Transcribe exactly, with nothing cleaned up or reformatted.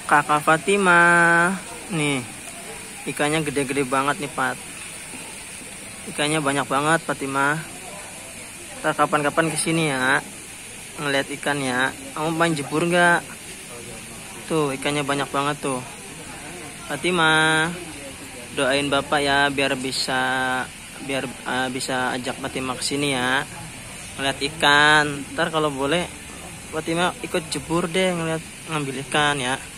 Kakak Fatimah. Nih, ikannya gede-gede banget nih, Pat. Ikannya banyak banget, Fatimah. Ntar kapan-kapan kesini ya, ngeliat ikan ya. Kamu main jebur nggak? Tuh, ikannya banyak banget tuh. Fatimah, doain bapak ya biar bisa biar uh, bisa ajak Fatimah kesini ya, ngeliat ikan. Ntar kalau boleh Fatimah ikut jebur deh, ngeliat ngambil ikan ya.